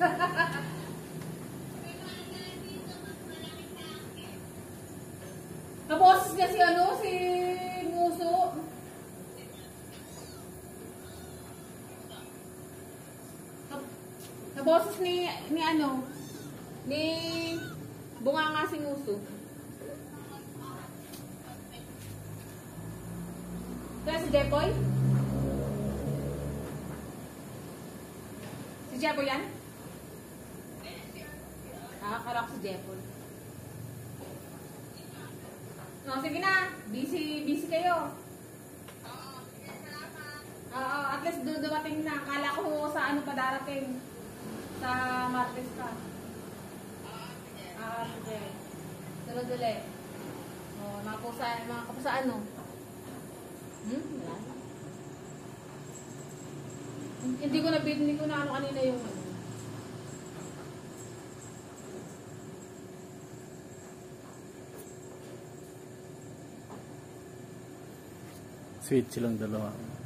Naboses niya si ano, si Nguso. Naboses ni ano, ni Bunganga si Nguso. Kaya si Jepoy? Si Jepoy yan? Nakakala ko si Jepoy. No, sige na. Busy kayo. Oo, at least dumating na. Akala ko sa ano pa darating. Sa Martes ka. Sige. Sunod ulit. O, mga kapusaan, no? Wala. Hindi ko na ano kanina yung ano. Sweet silang dalawa.